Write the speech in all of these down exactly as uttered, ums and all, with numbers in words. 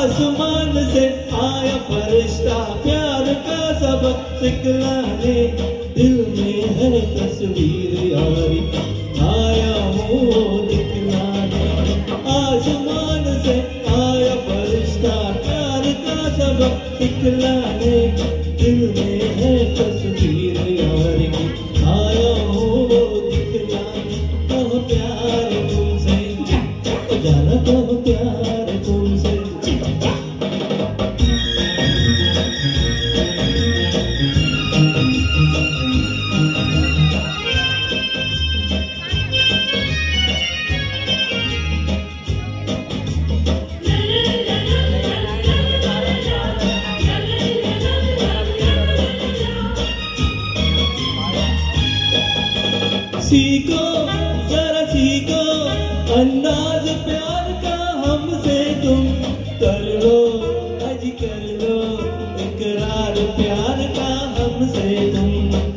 आसमान से आया फरिश्ता प्यार का सबक सिखलाने, दिल में है तस्वीर यारी आया हूँ दिखलाने। आसमान से आया फरिश्ता प्यार का सबक सिखलाने, दिल में है तस्वीर यारी आया हूँ दिखलाने। कहो प्यार तुमसे जाना, कहो प्यार तुमसे। सीखो जरा सीखो अंदाज प्यार का हमसे, तुम कर लो अज कर लो इकरार प्यार का हमसे तुम।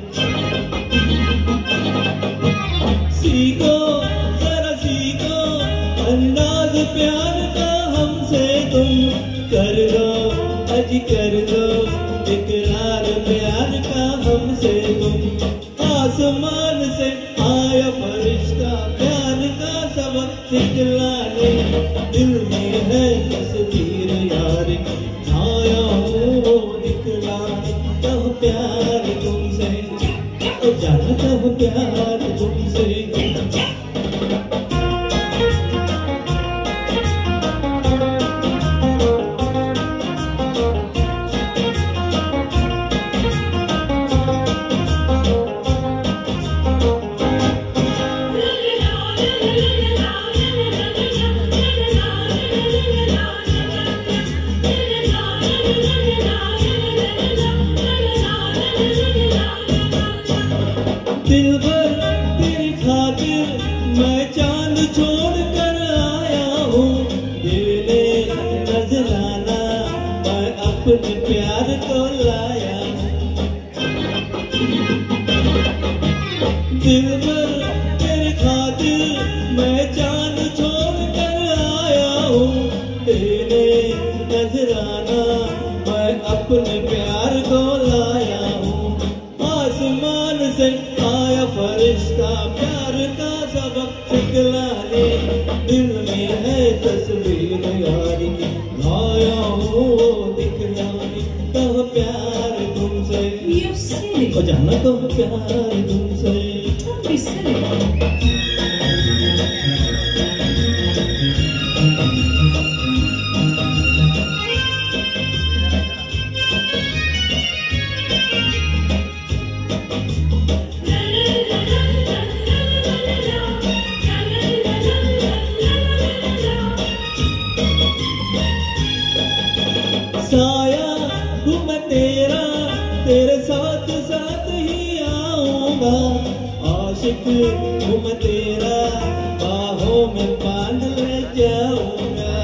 सीखो जरा सीखो अंदाज प्यार का हमसे, तुम कर लो अज कर लो इकरार प्यार का हमसे तुम। आसमान से आया फरिश्ता प्यार का सबक सिखलाने, दिल में है तस्वीर यार आया हूँ दिखलाने। कहो प्यार तुमसे जाना, कहो प्यार तुमसे। दिल भर तेरी खातिर मैं चांद छोड़ कर आया हूँ, दिल ने नजराना मैं अपने प्यार को लाया हूँ। दिल भर तेरी खातिर मैं चांद छोड़ कर आया हूँ, दिल ने नजराना मैं अपने प्यार को लाया हूँ। आसमान से आया फरिश्ता प्यार का सबक सिखलाने, दिल में है तस्वीर यारी आया हूँ दिखलाने। कहो प्यार तुमसे ओ जाना, कहो प्यार तुमसे। साया हूँ मैं तेरा तेरे साथ साथ ही आऊंगा, आशिक हूँ मैं तेरा बाहों में बांध ले जाऊंगा।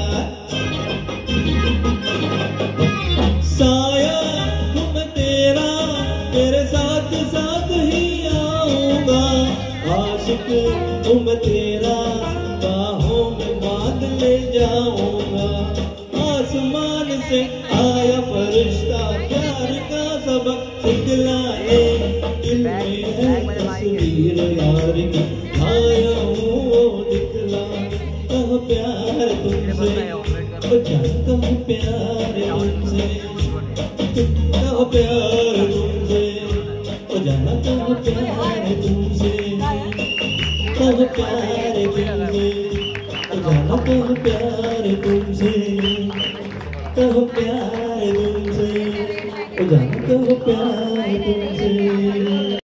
साया हूँ मैं तेरा तेरे साथ साथ ही आऊंगा, आशिक हूँ मैं तेरा बाहों में बांध ले जाऊंगा। आसमान से आया फरिश्ता प्यार का सबक सिखलाने, दिल में है तस्वीर यार की आया हूँ दिखलाने। कहो प्यार तुमसे ओ जान, कहो प्यार तुमसे। कहो प्यार तुमसे ओ जाना, कहो प्यार तुमसे। कहो प्यार तुमसे ओ जाना, कहो प्यार तुमसे। कहो प्यार तुमसे ओ जाना, कहो प्यार तुमसे।